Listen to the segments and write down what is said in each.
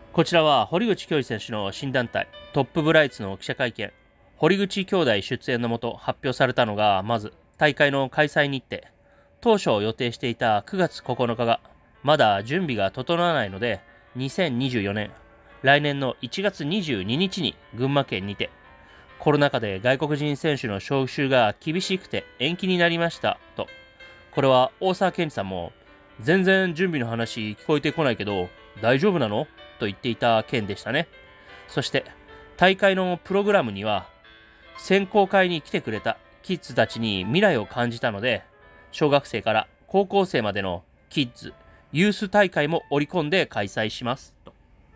こちらは堀口恭司選手の新団体トップブライツの記者会見。堀口兄弟出演のもと発表されたのが、まず大会の開催日程。当初予定していた9月9日がまだ準備が整わないので、2024年来年の1月22日に群馬県にて、コロナ禍で外国人選手の招集が厳しくて延期になりましたと。これは大沢健二さんも、全然準備の話聞こえてこないけど大丈夫なのと言っていた件でしたね。そして大会のプログラムには、選考会に来てくれたキッズたちに未来を感じたので、小学生から高校生までのキッズユース大会も織り込んで開催しますと。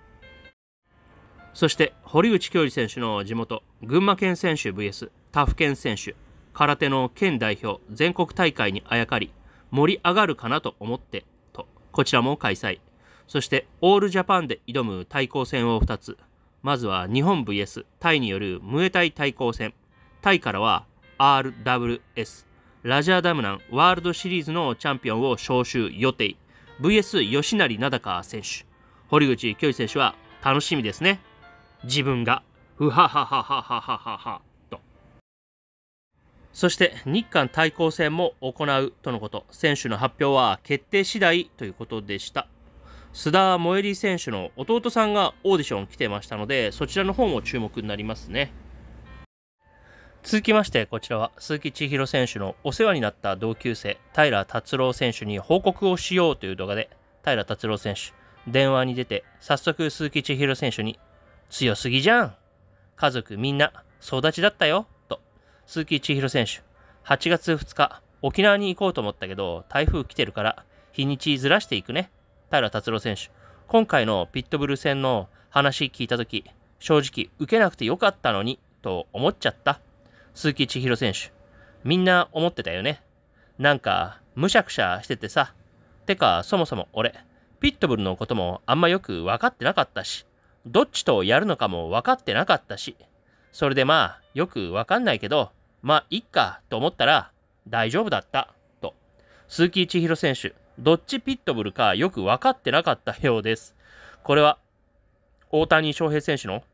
そして堀口恭司選手の地元群馬県選手 vs 他府県選手、空手の県代表全国大会にあやかり盛り上がるかなと思ってと、こちらも開催。そしてオールジャパンで挑む対抗戦を2つ。まずは日本 vs タイによるムエタイ対抗戦。タイからは RWS ラジャーダムナンワールドシリーズのチャンピオンを招集予定。 vs 吉成名高選手。堀口恭司選手は楽しみですね。自分がふははははははははと。そして日韓対抗戦も行うとのこと。選手の発表は決定次第ということでした。須田萌衣選手の弟さんがオーディション来てましたので、そちらの方も注目になりますね。続きまして、こちらは鈴木千尋選手のお世話になった同級生平達郎選手に報告をしようという動画で、平達郎選手電話に出て早速鈴木千尋選手に、強すぎじゃん、家族みんな総立ちだったよと。鈴木千尋選手、8月2日沖縄に行こうと思ったけど台風来てるから日にちずらしていくね。平達郎選手、今回のピットブル戦の話聞いたとき、正直受けなくてよかったのにと思っちゃった。鈴木千尋選手、みんな思ってたよね。なんかむしゃくしゃしててさ。てかそもそも俺ピットブルのこともあんまよく分かってなかったし、どっちとやるのかも分かってなかったし、それでまあよく分かんないけどまあいっかと思ったら大丈夫だったと。鈴木千尋選手、どっちピットブルかよく分かってなかったようです。これは大谷翔平選手の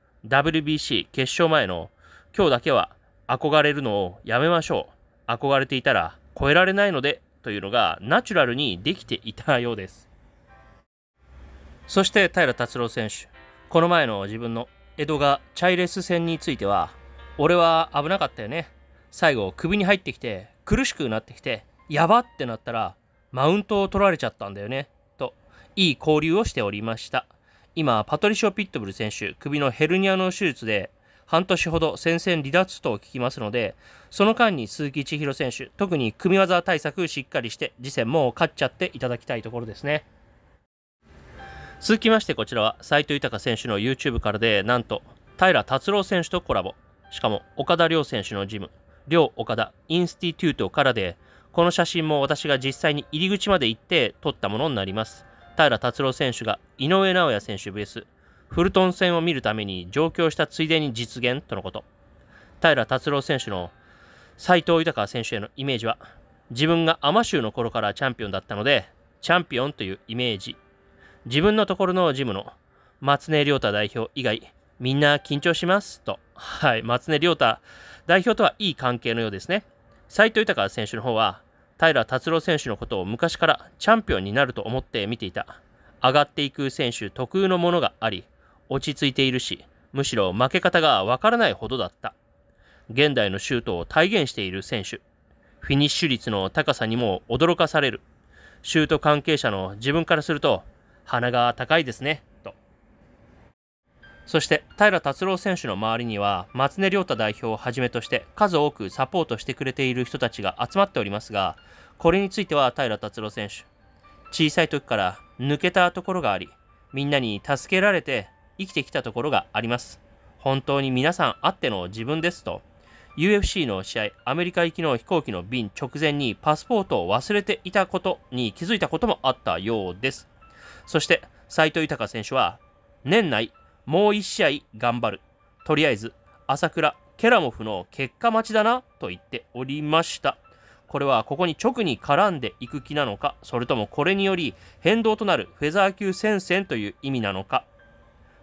WBC 決勝前の今日だけは憧れるのをやめましょう、憧れていたら超えられないのでというのがナチュラルにできていたようです。そして平達郎選手、この前の自分の江戸川チャイレス戦については、俺は危なかったよね。最後首に入ってきて苦しくなってきてやばってなったらマウントを取られちゃったんだよねと、いい交流をしておりました。今パトリシオ・ピットブル選手、首のヘルニアの手術で半年ほど戦線離脱と聞きますので、その間に鈴木千尋選手、特に組み技対策しっかりして次戦も勝っちゃっていただきたいところですね。続きまして、こちらは斉藤豊選手の YouTube からで、なんと平達郎選手とコラボ。しかも岡田亮選手のジム、亮岡田インスティテュートからで、この写真も私が実際に入り口まで行って撮ったものになります。平達郎選手が井上尚弥選手 vs フルトン戦を見るために上京したついでに実現とのこと。平達郎選手の斉藤豊選手へのイメージは、自分がアマ州の頃からチャンピオンだったのでチャンピオンというイメージ。自分のところのジムの松根亮太代表以外みんな緊張しますと。はい、松根亮太代表とはいい関係のようですね。斉藤豊選手の方は平達郎選手のことを昔からチャンピオンになると思って見ていた。上がっていく選手特有のものがあり、落ち着いているし、むしろ負け方がわからないほどだった。現代のシュートを体現している選手。フィニッシュ率の高さにも驚かされる。シュート関係者の自分からすると鼻が高いですねと。そして平達郎選手の周りには松根亮太代表をはじめとして数多くサポートしてくれている人たちが集まっておりますが、これについては平達郎選手、小さい時から抜けたところがあり、みんなに助けられて生きてきたところがあります。本当に皆さんあっての自分ですと。 UFC の試合、アメリカ行きの飛行機の便直前にパスポートを忘れていたことに気づいたこともあったようです。そして斉藤豊選手は年内もう1試合頑張る、とりあえず朝倉ケラモフの結果待ちだなと言っておりました。これはここに直に絡んでいく気なのか、それともこれにより変動となるフェザー級戦線という意味なのか。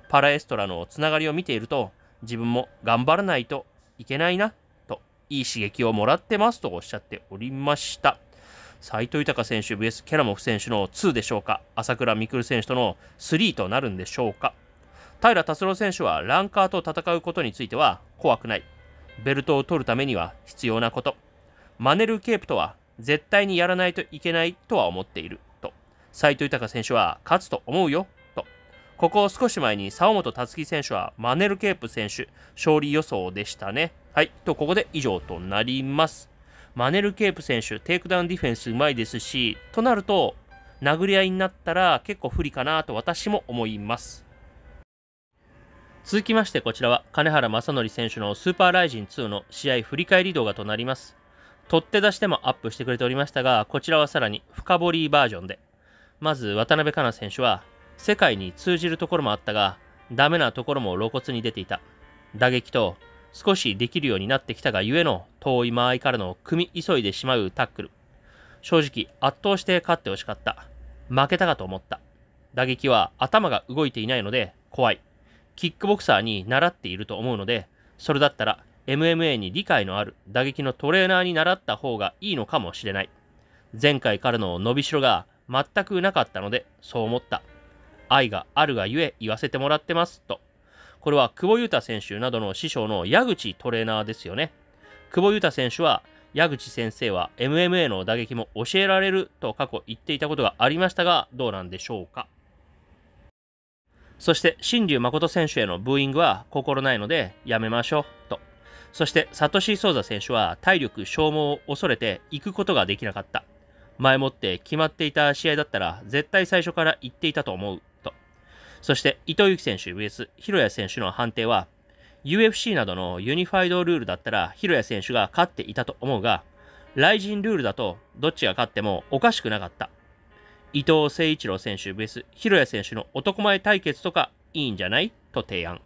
パラエストラのつながりを見ていると、自分も頑張らないといけないなといい刺激をもらってますとおっしゃっておりました。斉藤豊選手 vs ケラモフ選手の2でしょうか、朝倉未来選手との3となるんでしょうか。平達郎選手はランカーと戦うことについては怖くない、ベルトを取るためには必要なこと、マネルケープとは絶対にやらないといけないとは思っていると、斉藤豊選手は勝つと思うよと。ここ少し前に沢本達樹選手はマネルケープ選手勝利予想でしたね。はい、とここで以上となります。マネルケープ選手テイクダウンディフェンスうまいですし、となると殴り合いになったら結構不利かなと私も思います。続きましてこちらは金原正則選手のスーパーライジン2の試合振り返り動画となります。取って出しでもアップしてくれておりましたが、こちらはさらに深掘りバージョンで、まず渡辺香奈選手は世界に通じるところもあったがダメなところも露骨に出ていた。打撃と少しできるようになってきたがゆえの遠い間合いからの組み急いでしまうタックル、正直圧倒して勝ってほしかった。負けたかと思った。打撃は頭が動いていないので怖い。キックボクサーに習っていると思うので、それだったら MMA に理解のある打撃のトレーナーに習った方がいいのかもしれない。前回からの伸びしろが全くなかったのでそう思った。愛があるがゆえ言わせてもらってますと。これは久保優太選手などの師匠の矢口トレーナーですよね。久保優太選手は矢口先生は MMA の打撃も教えられると過去言っていたことがありましたが、どうなんでしょうか。そして新竜誠選手へのブーイングは心ないのでやめましょうと。そしてサトシソウザ選手は体力消耗を恐れて行くことができなかった。前もって決まっていた試合だったら絶対最初から行っていたと思うと。そして伊藤有希選手 vs 広谷選手の判定は UFC などのユニファイドルールだったら広谷選手が勝っていたと思うが、ライジンルールだとどっちが勝ってもおかしくなかった。伊藤誠一郎選手 vs 広谷選手の男前対決とかいいんじゃないと提案。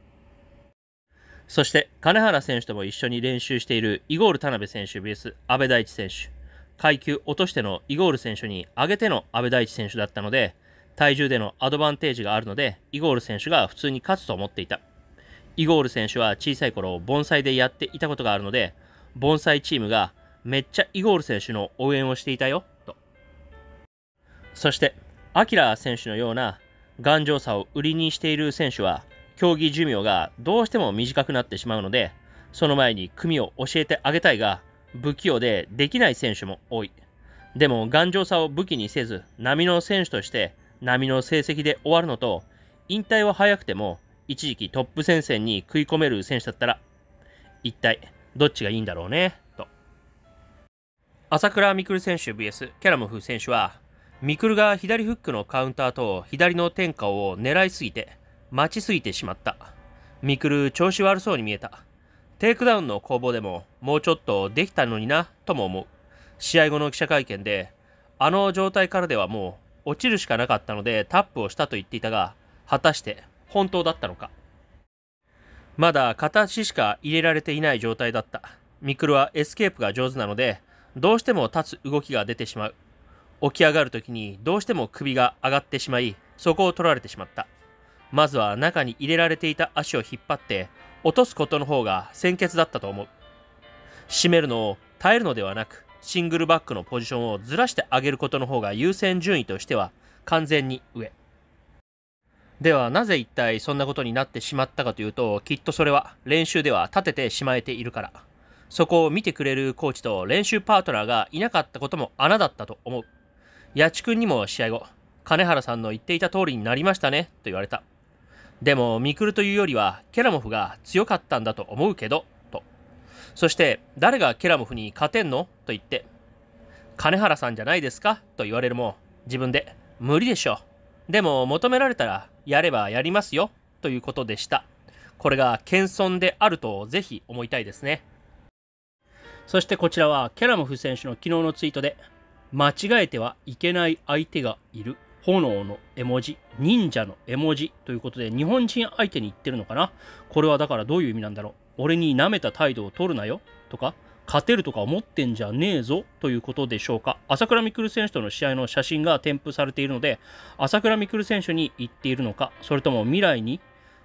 そして金原選手とも一緒に練習しているイゴール田辺選手 vs 阿部大地選手、階級落としてのイゴール選手に上げての阿部大地選手だったので、体重でのアドバンテージがあるのでイゴール選手が普通に勝つと思っていた。イゴール選手は小さい頃盆栽でやっていたことがあるので、盆栽チームがめっちゃイゴール選手の応援をしていたよと。そしてアキラ選手のような頑丈さを売りにしている選手は競技寿命がどうしても短くなってしまうので、その前に組を教えてあげたいが不器用でできない選手も多い。でも頑丈さを武器にせず波の選手として波の成績で終わるのと、引退は早くても一時期トップ戦線に食い込める選手だったら一体どっちがいいんだろうねと。朝倉未来選手 vs ケラモフ選手は、未来が左フックのカウンターと左の天下を狙いすぎて待ちすぎてしまった。未来調子悪そうに見えた。テイクダウンの攻防でももうちょっとできたのになとも思う。試合後の記者会見であの状態からではもう落ちるしかなかったのでタップをしたと言っていたが、果たして本当だったのか。まだ片足しか入れられていない状態だった。未来はエスケープが上手なのでどうしても立つ動きが出てしまう。起き上がるときにどうしても首が上がってしまい、そこを取られてしまった。まずは中に入れられていた足を引っ張って落とすことの方が先決だったと思う。締めるのを耐えるのではなく、シングルバックのポジションをずらしてあげることの方が優先順位としては完全に上。ではなぜ一体そんなことになってしまったかというと、きっとそれは練習では立ててしまえているから。そこを見てくれるコーチと練習パートナーがいなかったことも穴だったと思う。八千君にも試合後、金原さんの言っていた通りになりましたねと言われた。でも未来というよりはケラモフが強かったんだと思うけどと。そして誰がケラモフに勝てんのと言って、金原さんじゃないですかと言われるも、自分で無理でしょ、でも求められたらやればやりますよということでした。これが謙遜であるとぜひ思いたいですね。そしてこちらはケラモフ選手の昨日のツイートで、間違えてはいけない相手がいる、炎の絵文字、忍者の絵文字ということで日本人相手に言ってるのかな。これはだからどういう意味なんだろう。俺に舐めた態度を取るなよとか、勝てるとか思ってんじゃねえぞということでしょうか。朝倉未来選手との試合の写真が添付されているので、朝倉未来選手に言っているのか、それとも未来に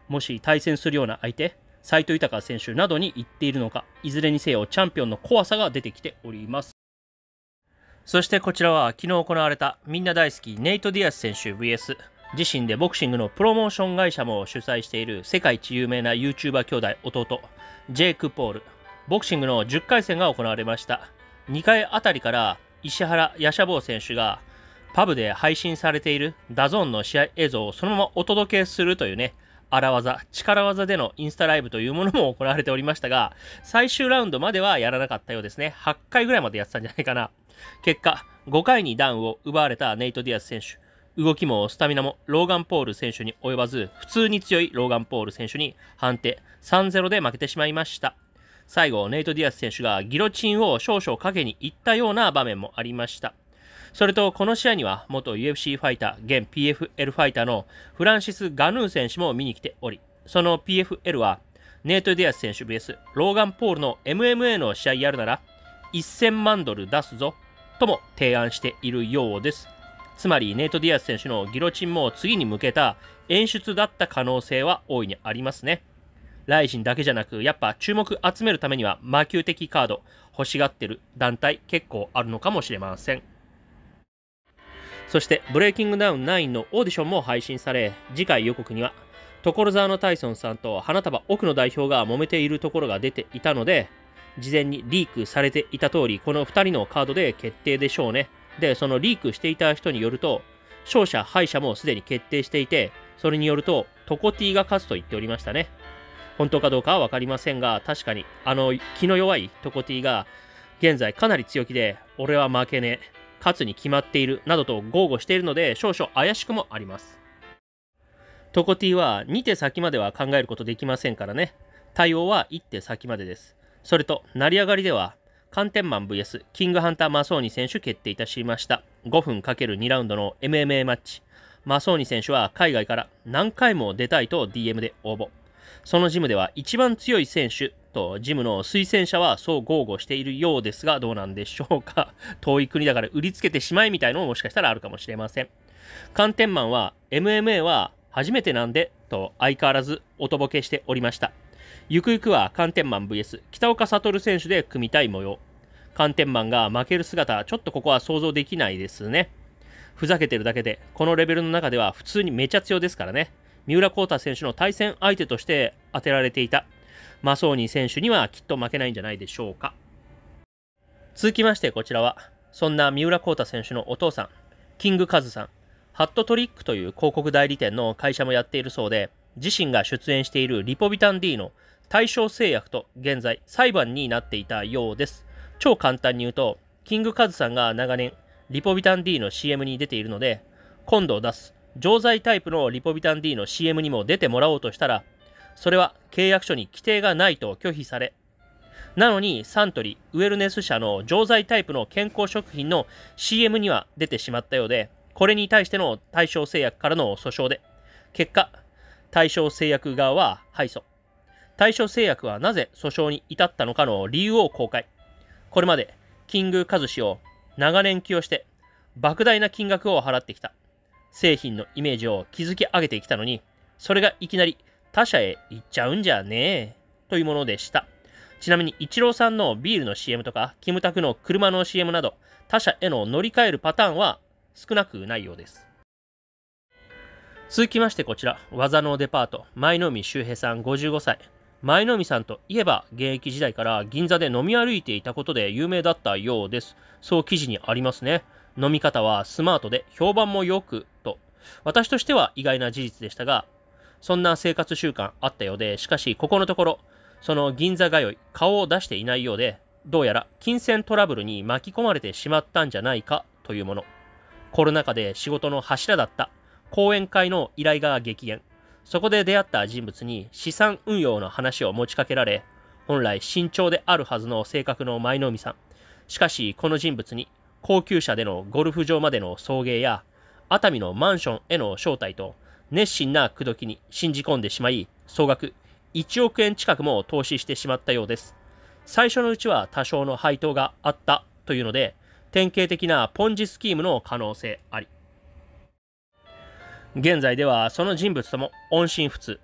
もし対戦するような相手、斉藤豊選手などに言っているのか、いずれにせよチャンピオンの怖さが出てきております。そしてこちらは昨日行われたみんな大好きネイト・ディアス選手 VS 自身でボクシングのプロモーション会社も主催している世界一有名な YouTuber 兄弟弟ジェイク・ポールボクシングの10回戦が行われました。2回あたりから石原ヤシャボー選手がパブで配信されているダゾーンの試合映像をそのままお届けするというね、荒技、力技でのインスタライブというものも行われておりましたが、最終ラウンドまではやらなかったようですね。8回ぐらいまでやってたんじゃないかな。結果、5回にダウンを奪われたネイト・ディアス選手。動きもスタミナもローガン・ポール選手に及ばず、普通に強いローガン・ポール選手に判定 3-0 で負けてしまいました。最後、ネイト・ディアス選手がギロチンを少々かけに行ったような場面もありました。それと、この試合には元 UFC ファイター、現 PFL ファイターのフランシス・ガヌー選手も見に来ており、その PFL はネイト・ディアス選手 VS ローガン・ポールの MMA の試合やるなら$1000万出すぞとも提案しているようです。つまりネイト・ディアス選手のギロチンも次に向けた演出だった可能性は大いにありますね。ライジンだけじゃなく、やっぱ注目集めるためには魔球的カード欲しがってる団体結構あるのかもしれません。そしてブレイキングダウン9のオーディションも配信され、次回予告には所沢のタイソンさんと花束奥野代表が揉めているところが出ていたので、事前にリークされていた通り、この2人のカードで決定でしょうね。で、そのリークしていた人によると、勝者敗者もすでに決定していて、それによるとトコティが勝つと言っておりましたね。本当かどうかは分かりませんが、確かに気の弱いトコティが現在かなり強気で、俺は負けねえ、勝つに決まっているなどと豪語しているので、少々怪しくもあります。トコティは2手先までは考えることできませんからね。対応は1手先までです。それと、成り上がりでは、カンテンマン VS キングハンター・マソーニ選手決定いたしました。5分 ×2 ラウンドの MMA マッチ。マソーニ選手は海外から何回も出たいと DM で応募。そのジムでは一番強い選手とジムの推薦者はそう豪語しているようですが、どうなんでしょうか。遠い国だから売りつけてしまいみたいのももしかしたらあるかもしれません。カンテンマンは MMA は初めてなんでと相変わらずおとぼけしておりました。ゆくゆくはカンテンマン VS 北岡悟選手で組みたい模様。カンテンマンが負ける姿、ちょっとここは想像できないですね。ふざけてるだけで、このレベルの中では普通にめちゃ強ですからね。三浦孝太選手の対戦相手として当てられていたマソーニ選手にはきっと負けないんじゃないでしょうか。続きましてこちらは、そんな三浦孝太選手のお父さん、キングカズさん、ハットトリックという広告代理店の会社もやっているそうで、自身が出演しているリポビタン D の対象製薬と現在裁判になっていたようです。超簡単に言うと、キングカズさんが長年リポビタン D の CM に出ているので、今度出す錠剤タイプのリポビタン D の CM にも出てもらおうとしたら、それは契約書に規定がないと拒否され、なのにサントリーウェルネス社の錠剤タイプの健康食品の CM には出てしまったようで、これに対しての大正製薬からの訴訟で、結果、大正製薬側は敗訴。大正製薬はなぜ訴訟に至ったのかの理由を公開。これまでキングカズ氏を長年起用して莫大な金額を払ってきた。製品のイメージを築き上げてきたのに、それがいきなり他社へ行っちゃうんじゃねえというものでした。ちなみにイチローさんのビールの CM とかキムタクの車の CM など他社への乗り換えるパターンは少なくないようです。続きましてこちら、技のデパート舞の海秀平さん55歳。舞の海さんといえば現役時代から銀座で飲み歩いていたことで有名だったようです。そう記事にありますね。飲み方はスマートで評判も良くと、私としては意外な事実でしたが、そんな生活習慣あったようで、しかしここのところその銀座通い顔を出していないようで、どうやら金銭トラブルに巻き込まれてしまったんじゃないかというもの。コロナ禍で仕事の柱だった講演会の依頼が激減。そこで出会った人物に資産運用の話を持ちかけられ、本来慎重であるはずの性格の舞の海さん。しかしこの人物に高級車でのゴルフ場までの送迎や熱海のマンションへの招待と熱心な口説きに信じ込んでしまい、総額1億円近くも投資してしまったようです。最初のうちは多少の配当があったというので、典型的なポンジスキームの可能性あり。現在ではその人物とも音信不通。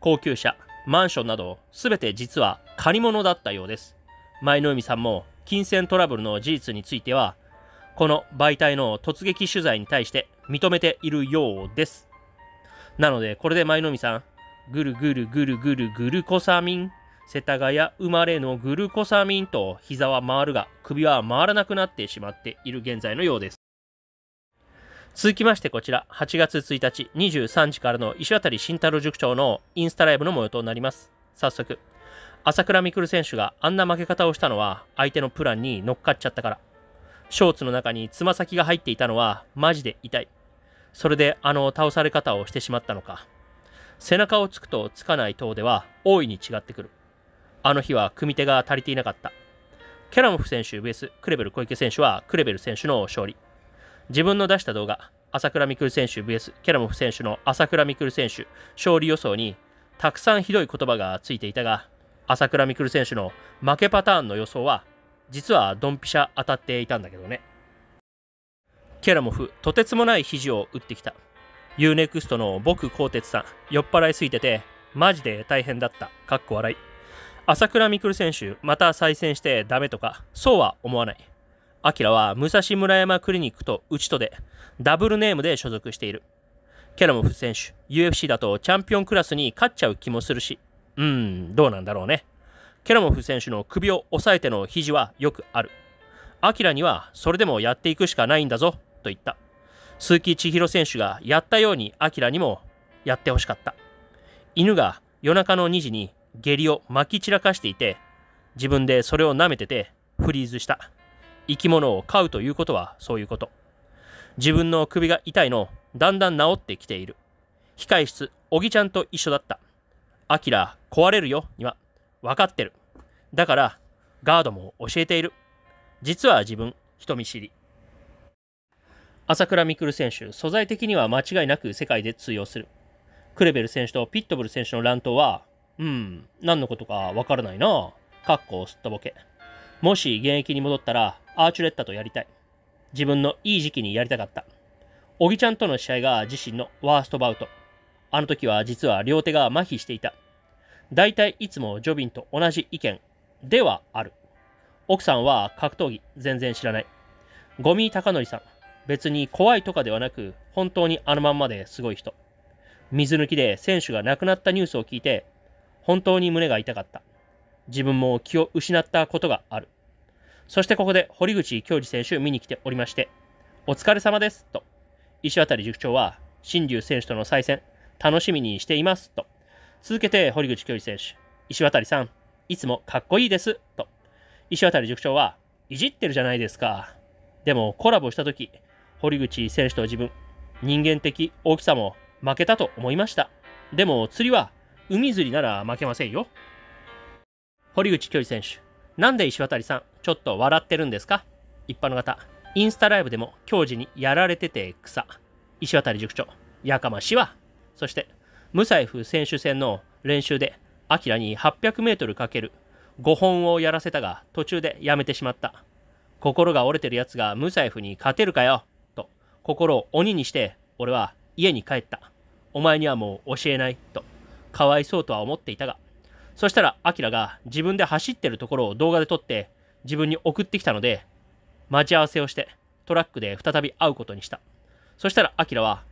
高級車、マンションなど全て実は借り物だったようです。舞の海さんも金銭トラブルの事実については、この媒体の突撃取材に対して認めているようです。なのでこれで舞の海さん、ぐるぐるぐるぐるぐるコサミン、世田谷生まれのグルコサミンと膝は回るが首は回らなくなってしまっている現在のようです。続きましてこちら8月1日23時からの石渡慎太郎塾長のインスタライブの模様となります。早速、朝倉未来選手があんな負け方をしたのは相手のプランに乗っかっちゃったから。ショーツの中につま先が入っていたのはマジで痛い。それで倒され方をしてしまったのか。背中をつくとつかない等では大いに違ってくる。あの日は組み手が足りていなかった。キャラモフ選手 vs クレベル小池選手はクレベル選手の勝利。自分の出した動画、朝倉未来選手 vs キャラモフ選手の朝倉未来選手勝利予想にたくさんひどい言葉がついていたが、朝倉未来選手の負けパターンの予想は実はドンピシャ当たっていたんだけどね。キャラモフ、とてつもない肘を打ってきた。UNEXT の僕鋼鉄さん、酔っ払いすぎててマジで大変だった。かっこ笑い。朝倉未来選手、また再戦してダメとか、そうは思わない。アキラは武蔵村山クリニックと内戸でダブルネームで所属している。キャラモフ選手、UFC だとチャンピオンクラスに勝っちゃう気もするし、どうなんだろうね。キャラモフ選手の首を押さえての肘はよくある。アキラにはそれでもやっていくしかないんだぞ、と言った。鈴木千尋選手がやったようにアキラにもやってほしかった。犬が夜中の2時に下痢を撒き散らかしていて、自分でそれを舐めててフリーズした。生き物を飼うということはそういうこと。自分の首が痛いのだんだん治ってきている。控室、おぎちゃんと一緒だった。アキラ壊れるよには分かってる。だからガードも教えている。実は自分人見知り。朝倉未来選手、素材的には間違いなく世界で通用する。クレベル選手とピットブル選手の乱闘は何のことかわからないな。かっこすっとぼけ。もし現役に戻ったらアーチュレッタとやりたい。自分のいい時期にやりたかった。おぎちゃんとの試合が自身のワーストバウト。あの時は実は両手が麻痺していた。だいたいいつもジョビンと同じ意見ではある。奥さんは格闘技全然知らない。ゴミ高則さん、別に怖いとかではなく本当にあのまんまですごい人。水抜きで選手が亡くなったニュースを聞いて本当に胸が痛かった。自分も気を失ったことがある。そしてここで堀口恭司選手見に来ておりまして、お疲れ様ですと。石渡塾長は新竜選手との再戦楽しみにしていますと。続けて堀口恭司選手、石渡さんいつもかっこいいですと。石渡塾長はいじってるじゃないですか。でもコラボした時、堀口選手と自分、人間的大きさも負けたと思いました。でも釣りは海釣りなら負けませんよ。堀口恭司選手、なんで石渡さんちょっと笑ってるんですか。一般の方、インスタライブでも恭司にやられてて草。石渡塾長、やかましは。そしてムサイフ選手戦の練習でアキラに 800m× 5本をやらせたが途中でやめてしまった。心が折れてるやつがムサイフに勝てるかよと心を鬼にして俺は家に帰った。お前にはもう教えないとかわいそうとは思っていたが、そしたらアキラが自分で走ってるところを動画で撮って自分に送ってきたので、待ち合わせをしてトラックで再び会うことにした。そしたらアキラは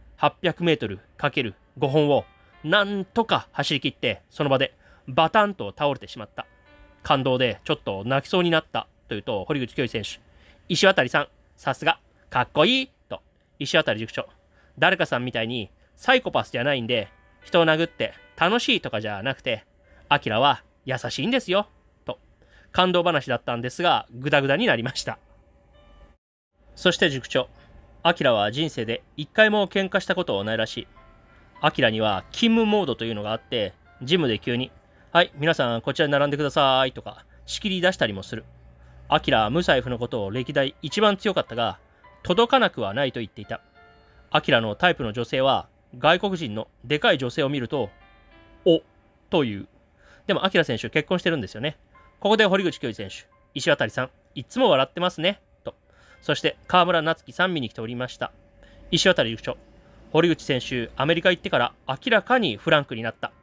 800m× 5本をなんとか走り切ってその場でバタンと倒れてしまった。感動でちょっと泣きそうになったというと、堀口恭司選手、石渡さんさすがかっこいいと。石渡塾長、誰かさんみたいにサイコパスじゃないんで、人を殴って楽しいとかじゃなくてアキラは優しいんですよと感動話だったんですが、グダグダになりました。そして塾長、アキラは人生で一回も喧嘩したことはないらしい。アキラには勤務モードというのがあって、ジムで急にはい皆さんこちらに並んでくださいとか仕切り出したりもする。アキラはムサイフのことを歴代一番強かったが届かなくはないと言っていた。アキラのタイプの女性は外国人のでかい女性を見るとおという。でもアキラ選手結婚してるんですよね。ここで堀口恭司選手、石渡さんいつも笑ってますねと。そして川村夏樹さん見に来ておりました。石渡塾長、堀口選手アメリカ行ってから明らかにフランクになった。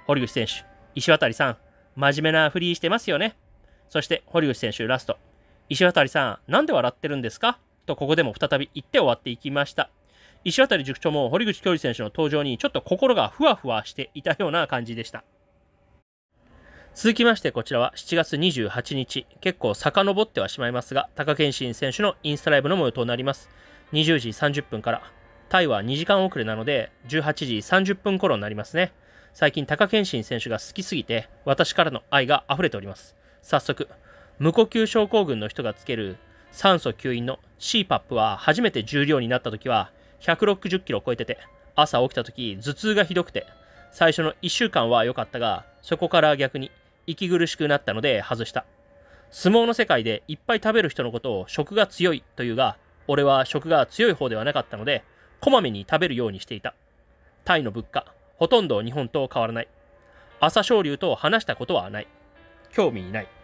堀口選手、石渡さん、真面目なフリーしてますよね。そして堀口選手ラスト。石渡さん、なんで笑ってるんですかとここでも再び言って終わっていきました。石渡塾長も堀口恭司選手の登場にちょっと心がふわふわしていたような感じでした。続きましてこちらは7月28日、結構遡ってはしまいますが、貴健伸選手のインスタライブの模様となります。20時30分から、タイは2時間遅れなので18時30分頃になりますね。最近貴健伸選手が好きすぎて私からの愛が溢れております。早速、無呼吸症候群の人がつける酸素吸引の CPAP は初めて重量になった時は160キロを超えてて、朝起きた時頭痛がひどくて、最初の1週間は良かったが、そこから逆に息苦しくなったので外した。相撲の世界でいっぱい食べる人のことを食が強いというが、俺は食が強い方ではなかったので、こまめに食べるようにしていた。タイの物価、ほとんど日本と変わらない。朝青龍と話したことはない。興味ない。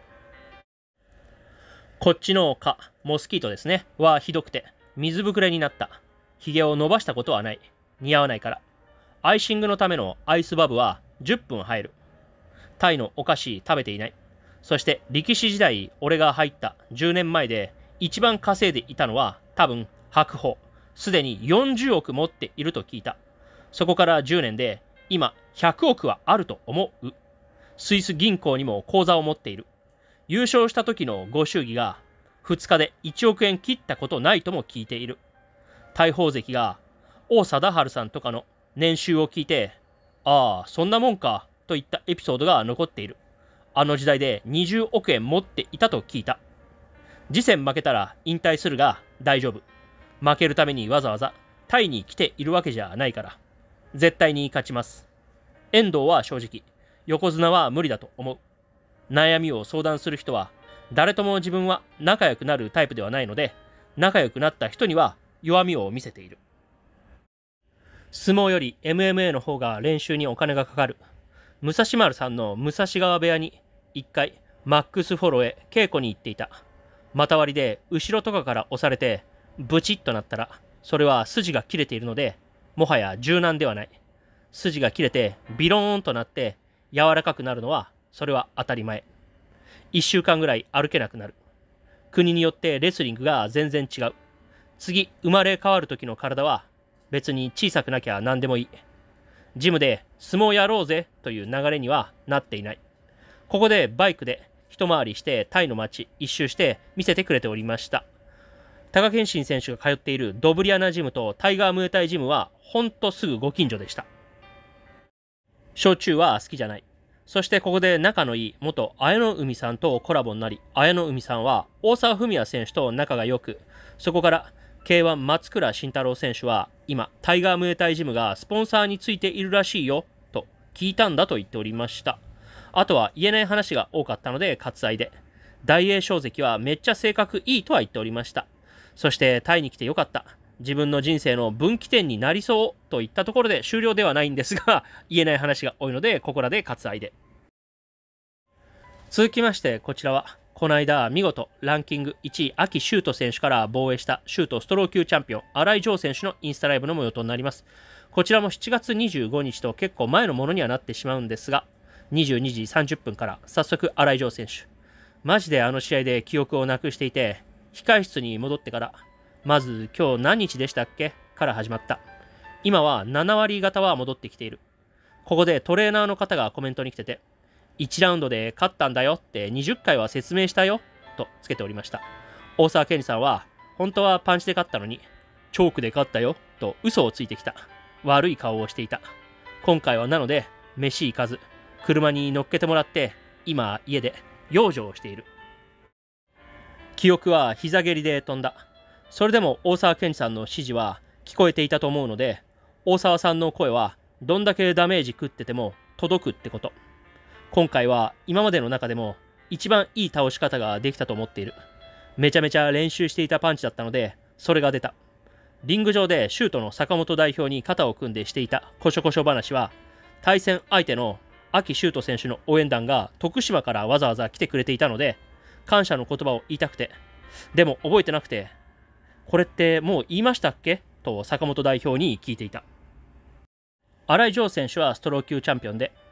こっちの蚊、モスキートですね、はひどくて、水ぶくれになった。髭を伸ばしたことはない。似合わないから。アイシングのためのアイスバブは10分入る。タイのお菓子食べていない。そして力士時代俺が入った10年前で一番稼いでいたのは多分白鵬。すでに40億持っていると聞いた。そこから10年で今100億はあると思う。スイス銀行にも口座を持っている。優勝した時のご祝儀が2日で1億円切ったことないとも聞いている。大鵬関が王貞治さんとかの年収を聞いて、ああそんなもんかといったエピソードが残っている。あの時代で20億円持っていたと聞いた。次戦負けたら引退するが大丈夫。負けるためにわざわざタイに来ているわけじゃないから。絶対に勝ちます。遠藤は正直、横綱は無理だと思う。悩みを相談する人は誰とも自分は仲良くなるタイプではないので、仲良くなった人には弱みを見せている。相撲より MMA の方が練習にお金がかかる。武蔵丸さんの武蔵川部屋に一回マックスフォローへ稽古に行っていた。股割りで後ろとかから押されてブチッとなったら、それは筋が切れているので、もはや柔軟ではない。筋が切れてビローンとなって柔らかくなるのはそれは当たり前。1週間ぐらい歩けなくなる。国によってレスリングが全然違う。次生まれ変わる時の体は別に小さくなきゃ何でもいい。ジムで相撲やろうぜという流れにはなっていない。ここでバイクで一回りしてタイの街一周して見せてくれておりました。貴健伸選手が通っているドブリアナジムとタイガームエタイジムはほんとすぐご近所でした。焼酎は好きじゃない。そしてここで仲のいい元綾野海さんとコラボになり、綾野海さんは大沢文也選手と仲が良く、そこから K1 松倉慎太郎選手は今タイガームエタイジムがスポンサーについているらしいよと聞いたんだと言っておりました。あとは言えない話が多かったので割愛で、大栄翔関はめっちゃ性格いいとは言っておりました。そしてタイに来てよかった。自分の人生の分岐点になりそうといったところで終了ではないんですが、言えない話が多いのでここらで割愛で。続きましてこちらはこの間見事ランキング1位秋修斗選手から防衛したシュートストロー級チャンピオン新井城選手のインスタライブの模様となります。こちらも7月25日と結構前のものにはなってしまうんですが、22時30分から早速新井城選手、マジであの試合で記憶をなくしていて、控室に戻ってからまず今日何日でしたっけから始まった。今は7割方は戻ってきている。ここでトレーナーの方がコメントに来てて、1ラウンドで勝ったんだよって20回は説明したよとつけておりました。大沢健二さんは本当はパンチで勝ったのにチョークで勝ったよと嘘をついてきた。悪い顔をしていた。今回はなので飯行かず車に乗っけてもらって今家で養生をしている。記憶は膝蹴りで飛んだ。それでも大沢健二さんの指示は聞こえていたと思うので、大沢さんの声はどんだけダメージ食ってても届くってこと。今回は今までの中でも一番いい倒し方ができたと思っている。めちゃめちゃ練習していたパンチだったのでそれが出た。リング上でシュートの坂本代表に肩を組んでしていたコショコショ話は、対戦相手の秋修斗選手の応援団が徳島からわざわざ来てくれていたので感謝の言葉を言いたくて、でも覚えてなくて、これってもう言いましたっけと坂本代表に聞いていた。新井城選手はストロー級チャンピオンで、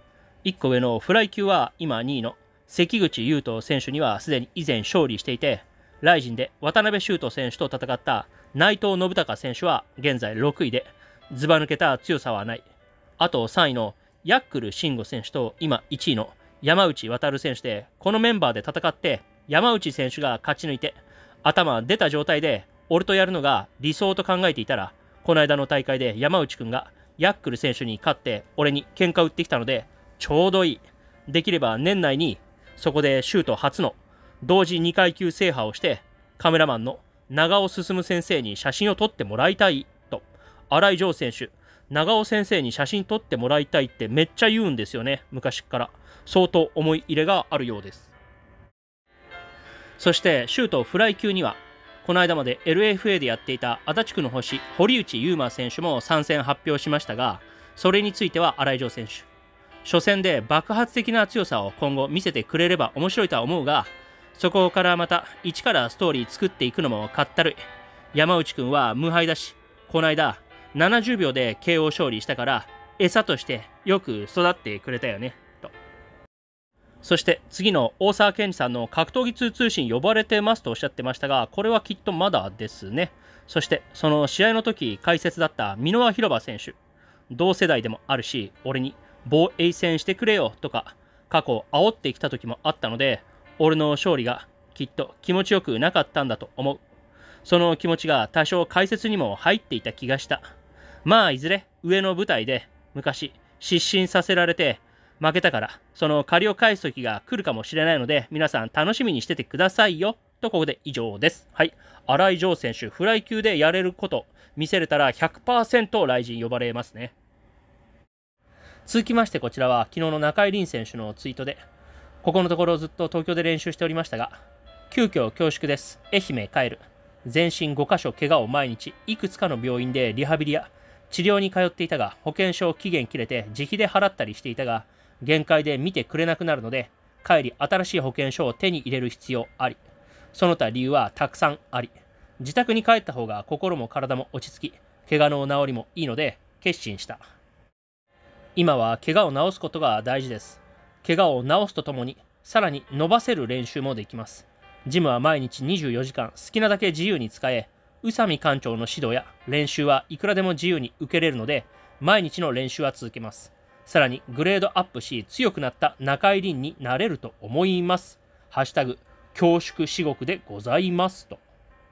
1個上のフライ級は今2位の関口雄斗選手にはすでに以前勝利していて、ライジンで渡辺修斗選手と戦った内藤信孝選手は現在6位で、ずば抜けた強さはない。あと3位のヤックル慎吾選手と今1位の山内航選手で、このメンバーで戦って山内選手が勝ち抜いて頭出た状態で俺とやるのが理想と考えていたら、この間の大会で山内くんがヤックル選手に勝って俺に喧嘩売ってきたのでちょうどいい。できれば年内にそこでシュート初の同時2階級制覇をして、カメラマンの長尾進先生に写真を撮ってもらいたいと。新井城選手、長尾先生に写真撮ってもらいたいってめっちゃ言うんですよね。昔から相当思い入れがあるようです。そしてシュートフライ級にはこの間まで LFA でやっていた足立区の星堀内優馬選手も参戦発表しましたが、それについては新井城選手、初戦で爆発的な強さを今後見せてくれれば面白いとは思うが、そこからまた一からストーリー作っていくのもかったるい。山内くんは無敗だし、この間70秒で KO 勝利したから餌としてよく育ってくれたよねと。そして次の大沢健二さんの格闘技2通信呼ばれてますとおっしゃってましたが、これはきっとまだですね。そしてその試合の時解説だった箕輪広場選手、同世代でもあるし、俺に防衛戦してくれよとか過去煽ってきた時もあったので、俺の勝利がきっと気持ちよくなかったんだと思う。その気持ちが多少解説にも入っていた気がした。まあいずれ上の舞台で昔失神させられて負けたから、その借りを返す時が来るかもしれないので、皆さん楽しみにしててくださいよと。ここで以上です。はい、新井城選手、フライ級でやれること見せれたら 100% ライジン呼ばれますね。続きましてこちらは昨日の中井凛選手のツイートで、ここのところずっと東京で練習しておりましたが、急遽恐縮です。愛媛帰る。全身5カ所怪我を毎日いくつかの病院でリハビリや治療に通っていたが、保険証期限切れて自費で払ったりしていたが、限界で見てくれなくなるので、帰り新しい保険証を手に入れる必要あり。その他理由はたくさんあり。自宅に帰った方が心も体も落ち着き、怪我の治りもいいので決心した。今は怪我を治すことが大事です。怪我を治すとともに、さらに伸ばせる練習もできます。ジムは毎日24時間好きなだけ自由に使え、宇佐美館長の指導や練習はいくらでも自由に受けれるので、毎日の練習は続けます。さらにグレードアップし、強くなった中井凛になれると思います。ハッシュタグ恐縮至極でございますと。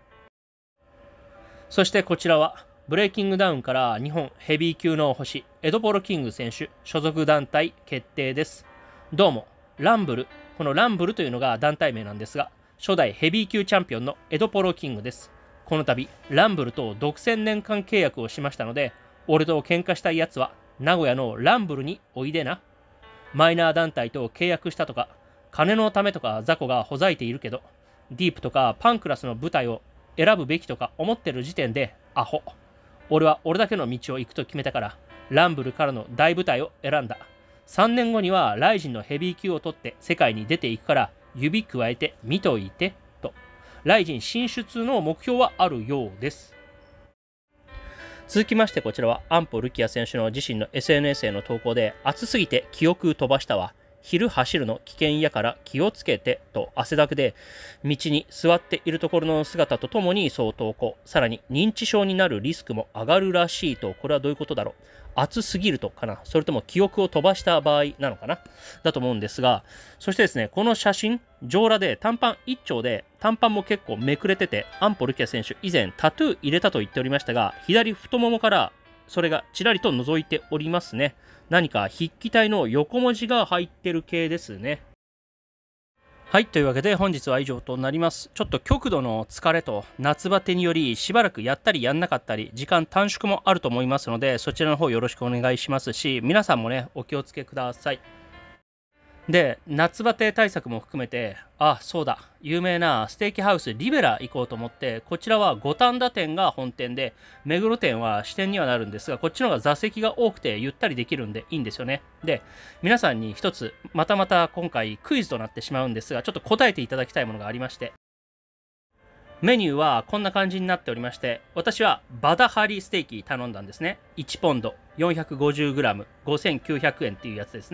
そしてこちらはブレイキングダウンから日本ヘビー級の星エドポロキング選手所属団体決定です。どうもランブル、このランブルというのが団体名なんですが、初代ヘビー級チャンピオンのエドポロキングです。この度ランブルと独占年間契約をしましたので、俺と喧嘩したいやつは名古屋のランブルにおいでな。マイナー団体と契約したとか金のためとか雑魚がほざいているけど、ディープとかパンクラスの舞台を選ぶべきとか思ってる時点でアホ。俺は俺だけの道を行くと決めたから、ランブルからの大舞台を選んだ。3年後にはライジンのヘビー級を取って世界に出ていくから、指加えて見といてと。ライジン進出の目標はあるようです。続きましてこちらは安保ルキア選手の自身の SNS への投稿で、暑すぎて記憶飛ばしたわ、昼走るの危険やから気をつけてと汗だくで道に座っているところの姿とともにそう投稿。さらに認知症になるリスクも上がるらしいと。これはどういうことだろう。暑すぎるとかな、それとも記憶を飛ばした場合なのかな、だと思うんですが、そしてですね、この写真上裸で短パン一丁で、短パンも結構めくれてて、安保ルキア選手以前タトゥー入れたと言っておりましたが、左太ももからそれがちらりと覗いておりますね。何か筆記体の横文字が入ってる系ですね。はい、というわけで本日は以上となります。ちょっと極度の疲れと夏バテによりしばらくやったりやんなかったり時間短縮もあると思いますので、そちらの方よろしくお願いしますし、皆さんもねお気をつけください。で、夏バテ対策も含めて、あ、そうだ、有名なステーキハウスリベラ行こうと思って、こちらは五反田店が本店で、目黒店は支店にはなるんですが、こっちの方が座席が多くてゆったりできるんでいいんですよね。で、皆さんに一つ、また今回クイズとなってしまうんですが、ちょっと答えていただきたいものがありまして、メニューはこんな感じになっておりまして、私はバダハリステーキ頼んだんですね。1ポンド 450g 5900円っていうやつですね。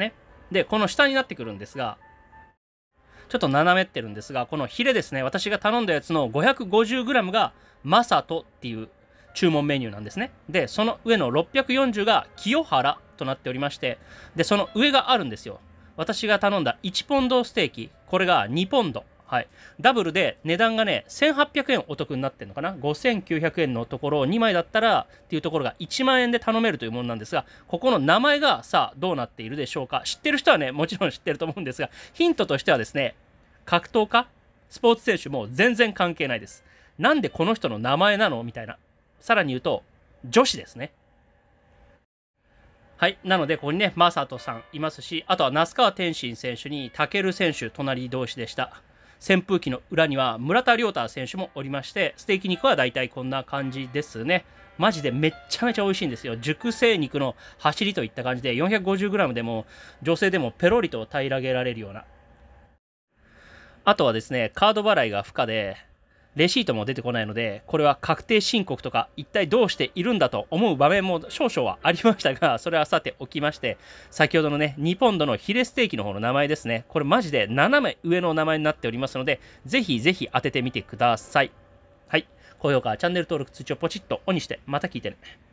で、この下になってくるんですが、ちょっと斜めってるんですが、このヒレですね、私が頼んだやつの 550g がマサトっていう注文メニューなんですね。で、その上の640が清原となっておりまして、で、その上があるんですよ。私が頼んだ1ポンドステーキ、これが2ポンド。はい。ダブルで値段がね、1800円お得になってるのかな。5900円のところを2枚だったらっていうところが1万円で頼めるというものなんですが、ここの名前がさあどうなっているでしょうか。知ってる人はね、もちろん知ってると思うんですが、ヒントとしてはですね、格闘家、スポーツ選手も全然関係ないです。なんでこの人の名前なのみたいな。さらに言うと、女子ですね。はい。なので、ここにね、マサトさんいますし、あとは那須川天心選手にタケル選手、隣同士でした。扇風機の裏には村田亮太選手もおりまして、ステーキ肉はだいたいこんな感じですね。マジでめっちゃめちゃ美味しいんですよ。熟成肉の走りといった感じで、450g でも女性でもペロリと平らげられるような。あとはですね、カード払いが不可で、レシートも出てこないので、これは確定申告とか、一体どうしているんだと思う場面も少々はありましたが、それはさておきまして、先ほどのね、2ポンドのヒレステーキの方の名前ですね。これマジで斜め上の名前になっておりますので、ぜひぜひ当ててみてください。はい。高評価、チャンネル登録、通知をポチッとオンにして、また聞いてね。